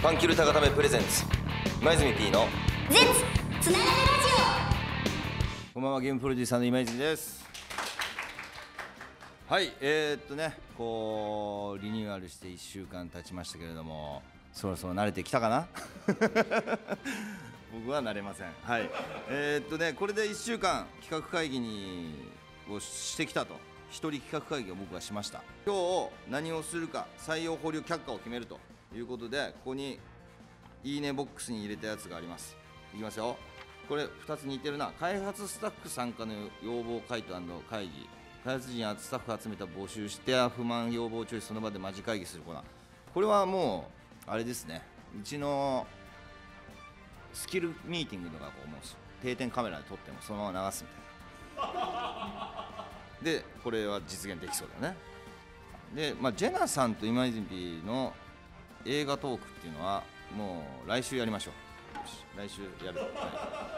ファンキル高ためプレゼンツ今泉 P のゼッツつながるラジこんばんは、ゲームプロデューサーの今泉です。はい、こうリニューアルして1週間経ちましたけれども、そろそろ慣れてきたかな僕は慣れません。はい、これで1週間企画会議をしてきたと、一人企画会議を僕はしました。今日何をするか、採用保留却下を決めるということで、ここにいいねボックスに入れたやつがあります。いきますよ。これ2つ似てるな。開発スタッフ参加の要望回答&会議、開発陣やスタッフ集めた募集して不満要望をチョイス、その場でマジ会議するコーナー。これはもうあれですね、うちのスキルミーティングとかこうもう定点カメラで撮ってもそのまま流すみたいなで、これは実現できそうだよね。で、ジェナさんと今泉の映画トークっていうのはもう来週やりましょう。よし、来週やる、はい、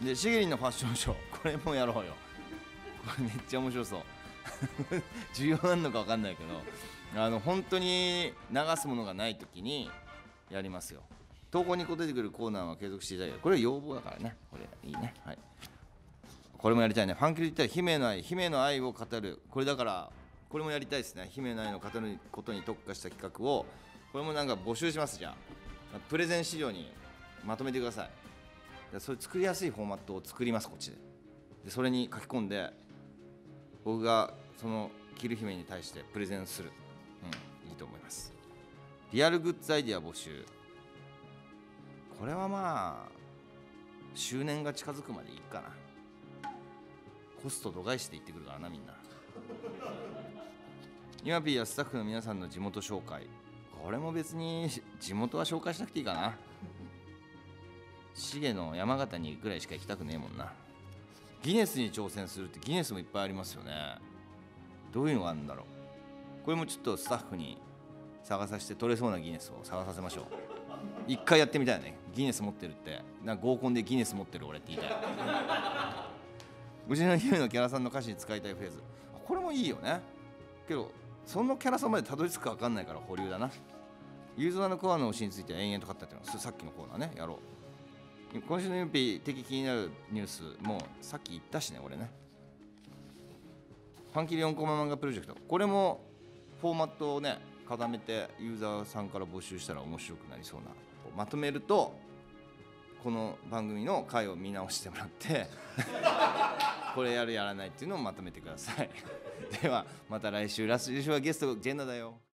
で、しげりんのファッションショー、これもやろうよ。これめっちゃ面白そう需要あるのか分かんないけど、本当に流すものがないときにやりますよ。投稿に出てくるコーナーは継続していただける。これ要望だからね。これいいね。はい、これもやりたいね。ファンキル言ったら姫の愛を語る。これだからこれもやりたいですね。姫の愛の語ることに特化した企画を、これもなんか募集します。じゃあプレゼン資料にまとめてください。それ作りやすいフォーマットを作ります、こっちで。でそれに書き込んで僕がそのキル姫に対してプレゼンする。いいと思います。リアルグッズアイディア募集。これはまあ周年が近づくまでいいかな。コスト度外視で言ってくるからな、みんな。今 P やスタッフの皆さんの地元紹介。これも別に地元は紹介しなくていいかな。滋の山形にぐらいしか行きたくねえもんな。ギネスに挑戦するって、ギネスもいっぱいありますよね。どういうのがあるんだろう。これもちょっとスタッフに探させて、取れそうなギネスを探させましょう。一回やってみたいね。ギネス持ってるって、なんか合コンでギネス持ってる俺って言いたい。うちの姫のキャラさんの歌詞に使いたいフレーズ。これもいいよね。けどそのキャラさんまでたどり着くか分かんないから保留だな。ユーザーのコアの推しについて延々と語ったっていうのはさっきのコーナーね、やろう。今週の MP 的気になるニュースもさっき言ったしね、俺ね。ファンキリ4コマ漫画プロジェクト、これもフォーマットをね固めてユーザーさんから募集したら面白くなりそうな。まとめるとこの番組の回を見直してもらってこれやるやらないっていうのをまとめてくださいではまた来週。ラストはゲストジェンナだよ。